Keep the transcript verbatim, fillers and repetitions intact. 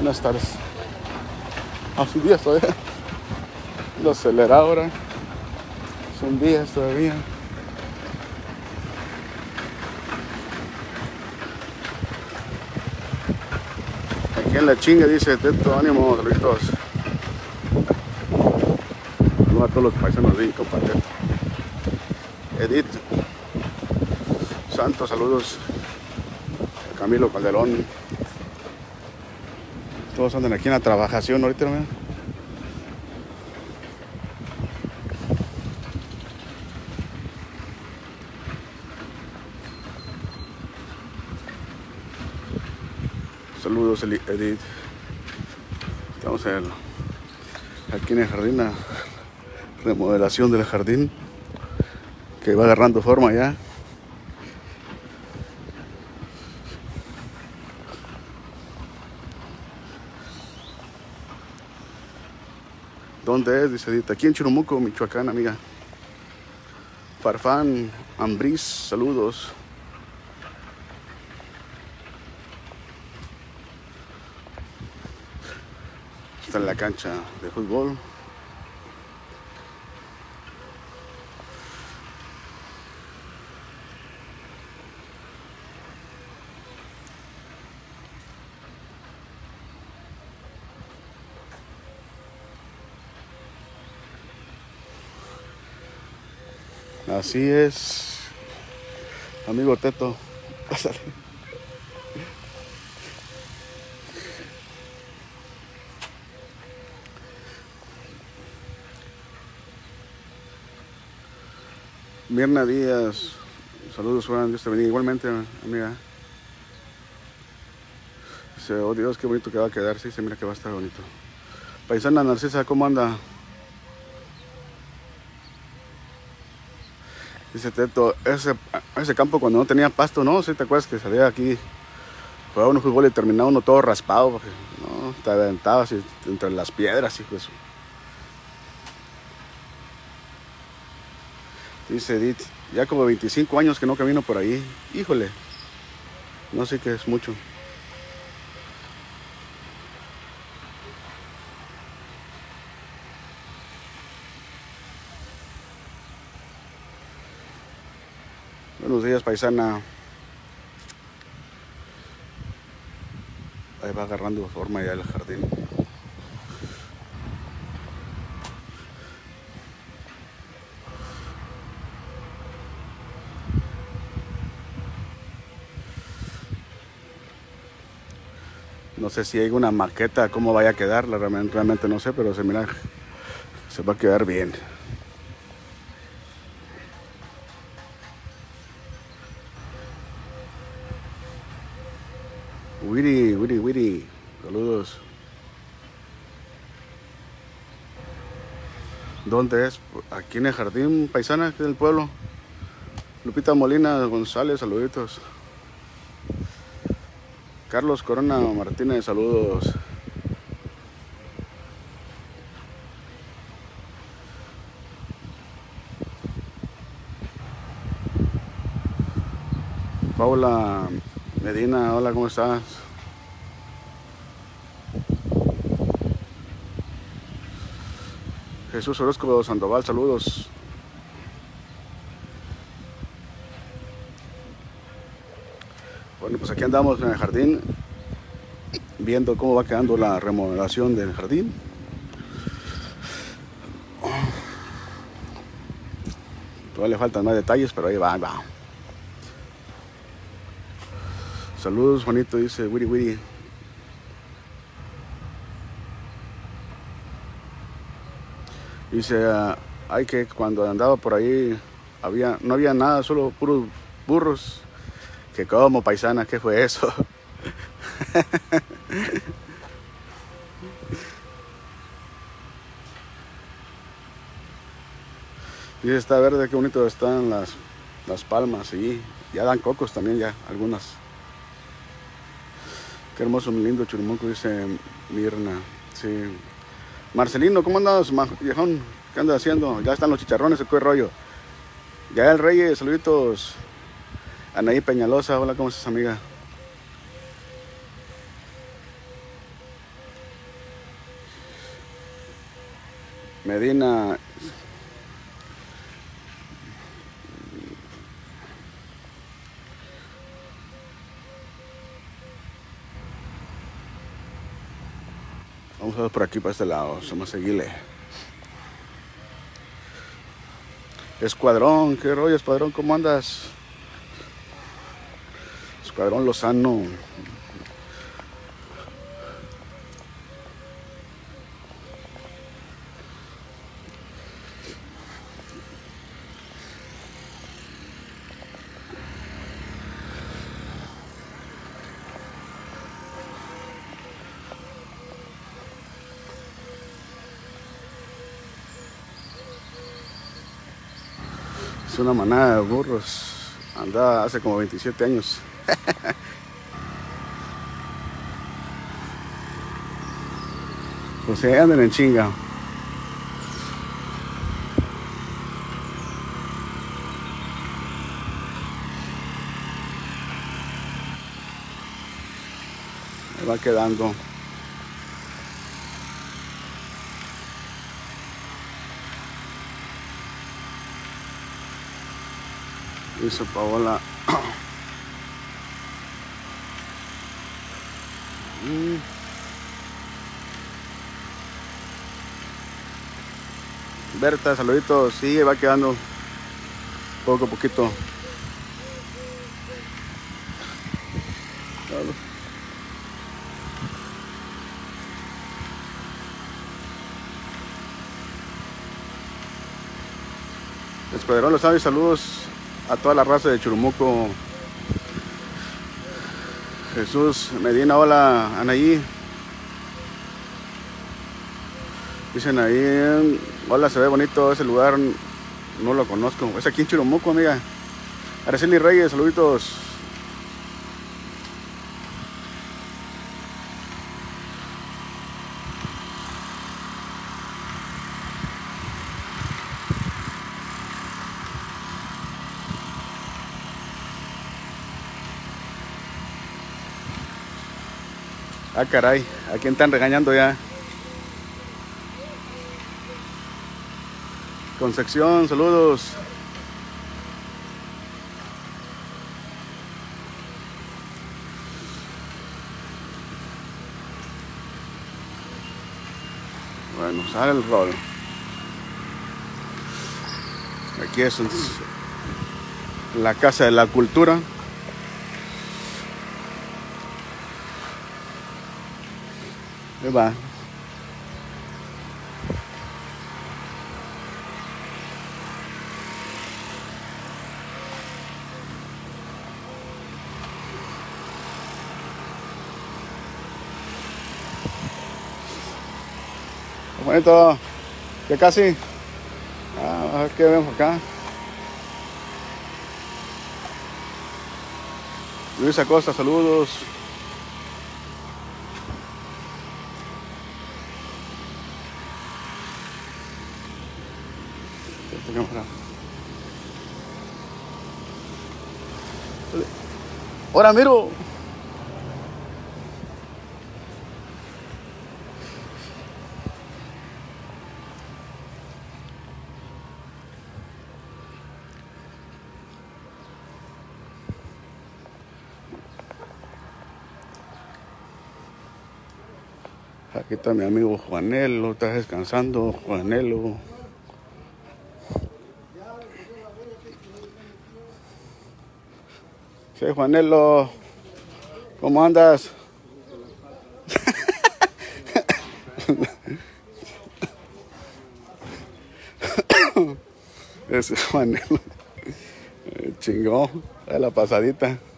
buenas tardes. A sus días todavía. Lo acelera ahora. Son días todavía. Aquí en la chinga dice Teto, ánimo, saluditos. Saludos a todos los paisanos de compa Teto. Edith Santos, saludos. Camilo Calderón. Todos andan aquí en la trabajación ahorita, ¿no? Saludos, Edith. Estamos en el, aquí en el jardín, la remodelación del jardín que va agarrando forma ya. ¿Dónde es? Dice Edith. Aquí en Churumuco, Michoacán, amiga. Farfán Ambriz, saludos. Está en la cancha de fútbol. Así es, amigo Teto. Pásale. Mirna Díaz, saludos, Juan, Dios te bendiga. Igualmente, amiga. Dice, oh Dios, qué bonito que va a quedar. Sí, se mira que va a estar bonito. Paisana Narcisa, ¿cómo anda? Dice Teto, ese, ese campo cuando no tenía pasto, ¿no? ¿Sí te acuerdas que salía aquí, jugaba uno fútbol y terminaba uno todo raspado? Porque, no, te aventabas así entre las piedras, hijo de eso. Dice Edith, ya como veinticinco años que no camino por ahí. Híjole, no sé qué es mucho. Buenos días, paisana. Ahí va agarrando forma ya el jardín. No sé si hay una maqueta, cómo vaya a quedar, realmente, realmente no sé, pero se mira, se va a quedar bien. Wiri, Wiri, Wiri, saludos. ¿Dónde es? Aquí en el jardín, paisana, aquí del pueblo. Lupita Molina González, saluditos. Carlos Corona Martínez, saludos. Paula Medina, hola, ¿cómo estás? Jesús Orozco Sandoval, saludos. Bueno, pues aquí andamos en el jardín, viendo cómo va quedando la remodelación del jardín. Todavía le faltan más detalles, pero ahí va, ahí va. Saludos, Juanito, dice Wiri Wiri. Dice, uh, hay que cuando andaba por ahí, había, no había nada, solo puros burros. Que como, paisana, ¿qué fue eso? Dice, está verde, qué bonito están las, las palmas, sí. Ya dan cocos también, ya, algunas. Qué hermoso, muy lindo Churumuco, dice Mirna. Sí. Marcelino, ¿cómo andas, viejón? ¿Qué andas haciendo? Ya están los chicharrones, ¿qué rollo? Ya el Reyes, saluditos. Anaí Peñalosa, hola, ¿cómo estás, amiga? Medina. Vamos a ver por aquí, para este lado. Vamos a seguirle. Escuadrón, qué rollo, Escuadrón, ¿cómo andas? Escuadrón Lozano. Es una manada de burros. Andaba hace como veintisiete años. Pues se andan en chinga. Me va quedando. Dice Paola. mm. Berta, saluditos. Sí, va quedando poco a poquito. Escuadrón Los Sabios, saludos a toda la raza de Churumuco. Jesús Medina, hola Anaí. Dicen ahí, hola, se ve bonito ese lugar, no lo conozco. Es aquí en Churumuco, amiga. Araceli Reyes, saluditos. Ah, caray, ¿a quién están regañando ya? Concepción, saludos. Bueno, sale el rol. Aquí es la Casa de la Cultura. Ahí va. Bonito, ya casi. Ah, a ver qué vemos acá. Luis Acosta, saludos. Ahora miro. Aquí está mi amigo Juanelo, está descansando, Juanelo. Sí, Juanelo, ¿cómo andas? Ese Juanelo, chingón, a la pasadita.